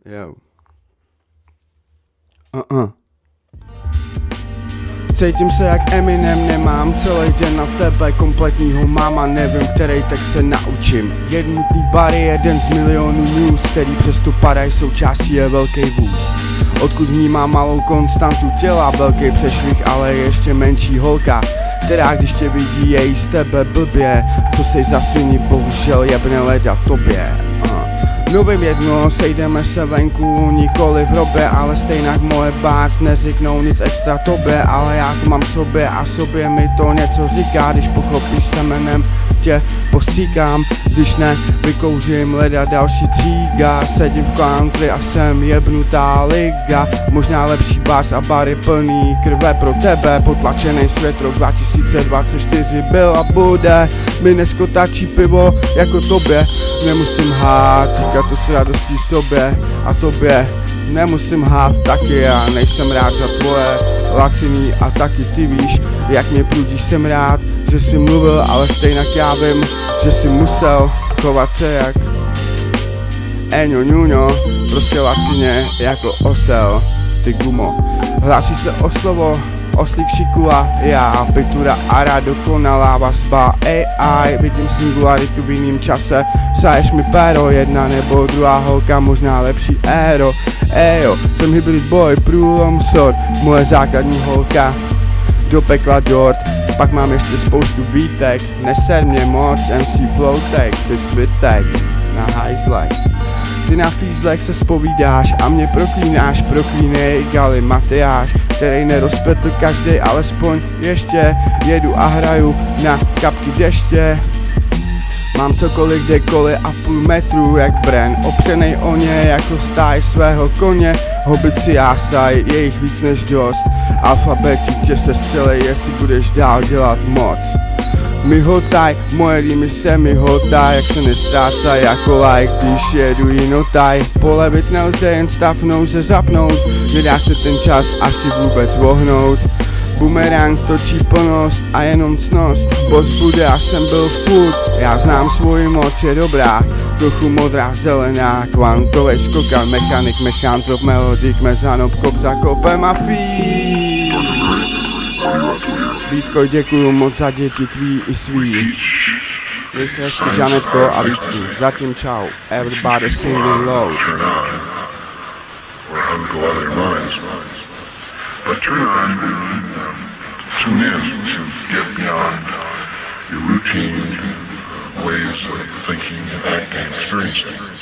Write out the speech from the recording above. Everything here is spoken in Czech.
Jo. Cítím se jak Eminem, nemám celý den na tebe kompletního máma, nevím, který text se naučím. Jednotný bary, jeden z milionů news, který přesto padají, součástí je velký vůz. Odkud vnímám malou konstantu těla, velký přešvih, ale ještě menší holka, která když tě vidí, je jí z tebe blbě. Co seš za svini, bohužel jebne leda tobě. Mluvím jedno, sejdeme se venku, nikoli v hrobě, ale stejnak moje bář neřeknou nic extra tobě, ale já to mám v sobě a sobě mi to něco říká, když pochopíš se jménem tě postříkám, když ne, vykouřím leda další tříga, sedím v country a jsem jebnutá liga, možná lepší bars a bary plný krve pro tebe, potlačený svět rok 2024 byl a bude, mi neskotačí pivo jako tobě, nemusím hát, říkat to s radostí sobě a tobě, nemusím hát taky, já nejsem rád za tvoje laciný a taky ty víš, jak mě prudíš, jsem rád, že jsi mluvil, ale stejnak já vím, že jsi musel chovat se jak Eňo ňuňo, prostě lacině jako osel, ty gumo. Hlásí se o slovo, oslík šikula, já, pitura ara, dokonalá vazba, AI, vidím singularitu v jiným čase, saješ mi péro, jedna nebo druhá holka, možná lepší éro, ejo, jsem hybrid boy, průlom sort, moje základní holka, do pekla dort, pak mám ještě spoustu výtek, neser mě moc, MC Flowtek, ty svitek, na hajzlech. Ty na fízlech se zpovídáš a mě proklínáš, proklínej Gali Matyáš, který nerozpetl každý, alespoň ještě jedu a hraju na kapky deště. Mám cokoliv kdekoliv a půl metru jak Bren, opřenej o ně jako stáj svého koně, hobici jásaj, je jich víc než dost, alfabeti tě se střelej, jestli budeš dál dělat moc. Mi hotaj, moje rýmy se mi hotaj, jak se nestrácaj jako like, když jedu jinotaj. Polevit nelze, jen stav nouze zapnout, nedá se ten čas asi vůbec vohnout. Bumerang točí plnost a jenom ctnost, boss bude a jsem byl furt, já znám svoji moc, je dobrá, trochu modrá, zelená, kvantovej skokan, mechanik, mechantrop, melodik, mezanob, kop za kopem a feed. Vítko, děkuju moc za děti tvý i svý. Měj se hezky, Žanetko a Vítku, zatím čau, everybody singing loud. But turn on tune in to get beyond your routine ways of thinking and acting, experiencing.